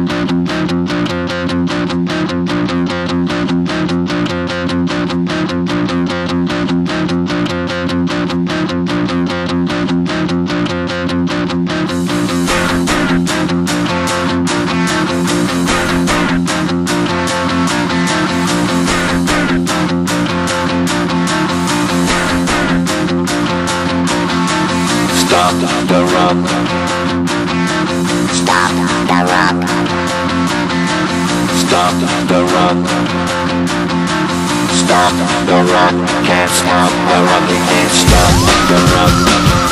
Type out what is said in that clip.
Stop the rock. Stop the rock. Stop the rock. Stop the rock. Can't stop the rock. You can't stop the rock.